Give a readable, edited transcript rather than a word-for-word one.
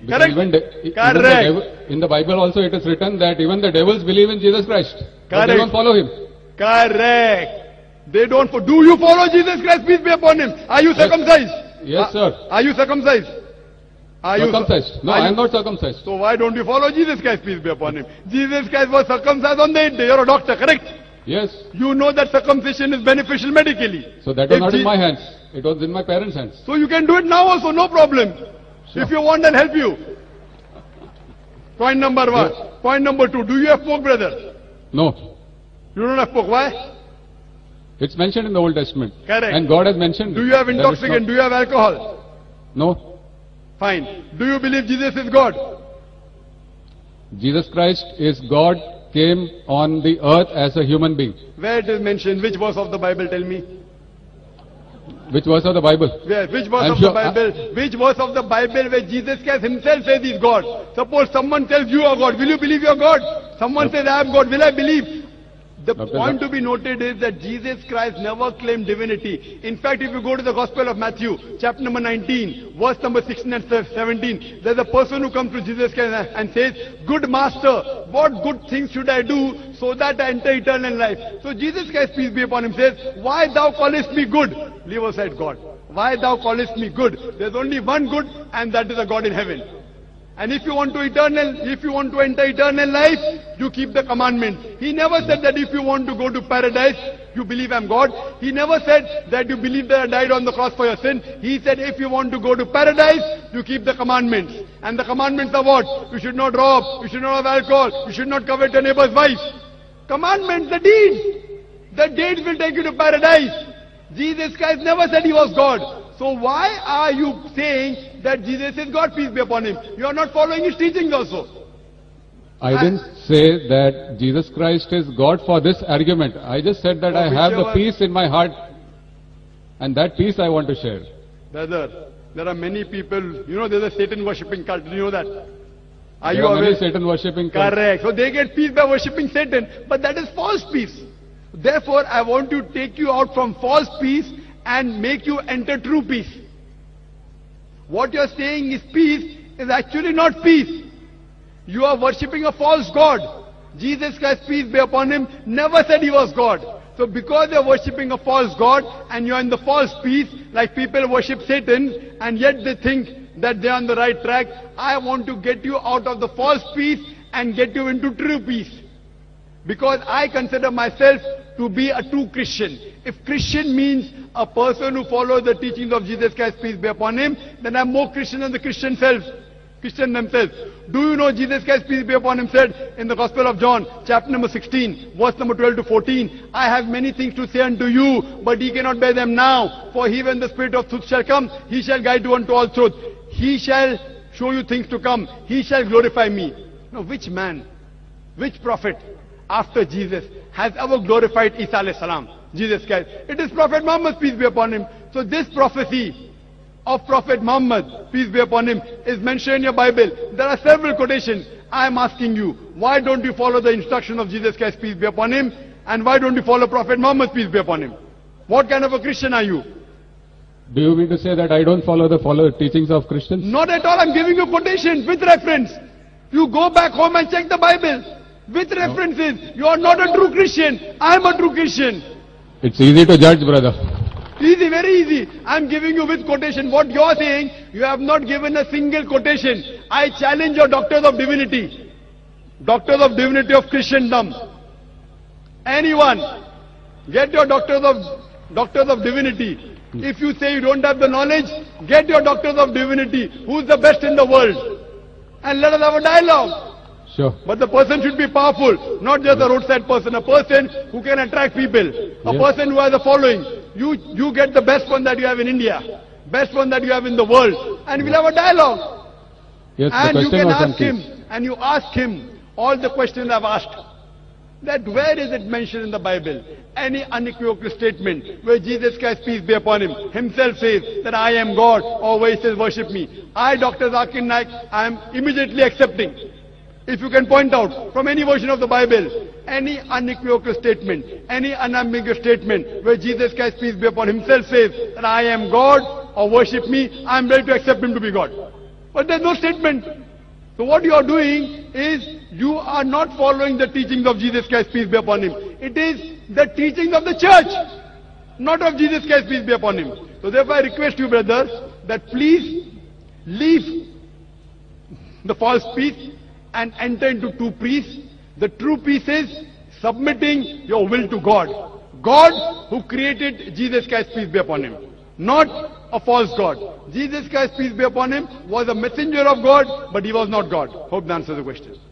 Correct? In the Bible also it is written that even the devils believe in Jesus Christ. Correct. But they don't follow him. Correct. They don't. Do you follow Jesus Christ? Peace be upon him. Are you circumcised? Yes, sir. Are you circumcised? Are circumcised? No, I am not circumcised. So why don't you follow Jesus Christ? Peace be upon him. Jesus Christ was circumcised on the 8th day. You're a doctor, correct? Yes. You know that circumcision is beneficial medically. So that was not in my hands. It was in my parents' hands. So you can do it now also, no problem. Sure. If you want, I'll help you. Point number one. Yes. Point number two. Do you have pork, brother? No. You don't have pork. Why? It's mentioned in the Old Testament. Correct. And God has mentioned. Do you have intoxicant? Do you have alcohol? No. Fine. Do you believe Jesus is God? Jesus Christ is God, came on the earth as a human being. Where it is mentioned? Which verse of the Bible? Tell me. Which verse of the Bible? Where? Which verse of the Bible? Which verse of the Bible where Jesus Christ himself says he's God? Suppose someone tells you are God. Will you believe you are God? Someone says I am God. Will I believe? The point to be noted is that Jesus Christ never claimed divinity. In fact, if you go to the Gospel of Matthew, chapter number 19, verse number 16 and 17, there's a person who comes to Jesus Christ and says, "Good master, what good things should I do so that I enter eternal life?" So Jesus Christ, peace be upon him, says, "Why thou callest me good?" Leave aside God. "Why thou callest me good?" There's only one good, and that is a God in heaven. And if you want to enter eternal life, you keep the commandments. He never said that if you want to go to paradise, you believe I'm God. He never said that you believe that I died on the cross for your sin. He said if you want to go to paradise, you keep the commandments. And the commandments are what? You should not rob, you should not have alcohol, you should not covet your neighbor's wife. Commandments, the deeds. The deeds will take you to paradise. Jesus Christ never said he was God. So why are you saying that Jesus is God, peace be upon him? You are not following his teachings also. I didn't say that Jesus Christ is God for this argument. I just said that I have the peace in my heart, and that peace I want to share. Brother, there are many people, there's a Satan worshipping cult. Do you know that? Are you aware? Many Satan worshipping cult. Correct. So they get peace by worshipping Satan, but that is false peace. Therefore, I want to take you out from false peace and make you enter true peace. What you are saying is peace is actually not peace. You are worshipping a false God. Jesus Christ, peace be upon him, never said he was God. So because you are worshipping a false God and you are in the false peace, like people worship Satan and yet they think that they are on the right track, I want to get you out of the false peace and get you into true peace. Because I consider myself to be a true Christian. If Christian means a person who follows the teachings of Jesus Christ, peace be upon him, then I'm more Christian than the Christian themselves. Do you know Jesus Christ, peace be upon him, said in the Gospel of John, chapter number 16, verse number 12 to 14, "I have many things to say unto you, but ye cannot bear them now. For he, when the Spirit of truth shall come, he shall guide you unto all truth. He shall show you things to come. He shall glorify me." Now, which man, which prophet after Jesus has ever glorified Isa alayhi salam, Jesus Christ? It is Prophet Muhammad, peace be upon him. So this prophecy of Prophet Muhammad, peace be upon him, is mentioned in your Bible. There are several quotations. I am asking you, why don't you follow the instruction of Jesus Christ, peace be upon him? And why don't you follow Prophet Muhammad, peace be upon him? What kind of a Christian are you? Do you mean to say that I don't follow the teachings of Christians? Not at all. I'm giving you quotations with reference. You go back home and check the Bible. With references. You are not a true Christian. I am a true Christian. It's easy to judge, brother. Easy, very easy. I'm giving you with quotation. What you're saying, you have not given a single quotation. I challenge your doctors of divinity. Doctors of divinity of Christendom. Anyone, get your doctors of divinity. If you say you don't have the knowledge, get your doctors of divinity. Who's the best in the world? And let us have a dialogue. Sure. But the person should be powerful, not just a roadside person, a person who can attract people, a person who has a following. You get the best one that you have in India, best one that you have in the world, and we'll have a dialogue. Yes, and you can ask him, and you ask him all the questions I've asked. That where is it mentioned in the Bible? Any unequivocal statement where Jesus Christ, peace be upon him, himself says that I am God, or where he says worship me. I, Dr. Zakir Naik, I am immediately accepting. If you can point out from any version of the Bible, any unequivocal statement, any unambiguous statement where Jesus Christ, peace be upon himself, says that I am God or worship me, I am ready to accept him to be God. But there's no statement. So what you are doing is you are not following the teachings of Jesus Christ, peace be upon him. It is the teachings of the church, not of Jesus Christ, peace be upon him. So therefore I request you, brothers, that please leave the false peace and enter into true peace. The true peace is submitting your will to God. God who created Jesus Christ, peace be upon him. Not a false God. Jesus Christ, peace be upon him, was a messenger of God, but he was not God. Hope that answers the question.